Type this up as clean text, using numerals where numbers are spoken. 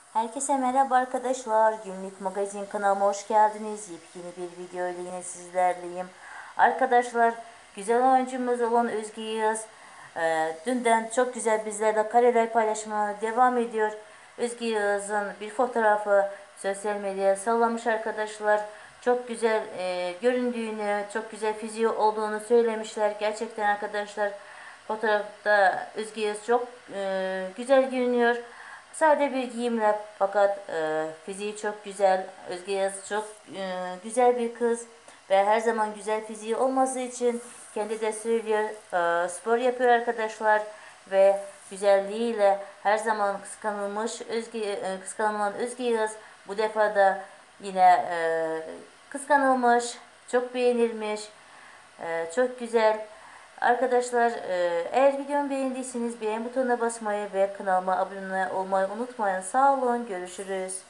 Herkese merhaba arkadaşlar. Günlük magazin kanalıma hoş geldiniz. Yepyeni bir video ile yine sizlerleyim. Arkadaşlar güzel oyuncumuz olan Özge Yağız dünden çok güzel bizlerle kareler paylaşmaya devam ediyor. Özge Yağız'ın bir fotoğrafı sosyal medyaya sallamış arkadaşlar. Çok güzel göründüğünü, çok güzel fiziği olduğunu söylemişler. Gerçekten arkadaşlar fotoğrafta Özge Yağız çok güzel görünüyor. Sade bir giyimle fakat fiziği çok güzel. Özge Yağız çok güzel bir kız ve her zaman güzel fiziği olması için kendi de söylüyor, spor yapıyor arkadaşlar ve güzelliğiyle her zaman kıskanılan Özge Yağız bu defa da yine kıskanılmış, çok beğenilmiş, çok güzel. Arkadaşlar eğer videomu beğendiyseniz beğen butonuna basmayı ve kanalıma abone olmayı unutmayın. Sağ olun, görüşürüz.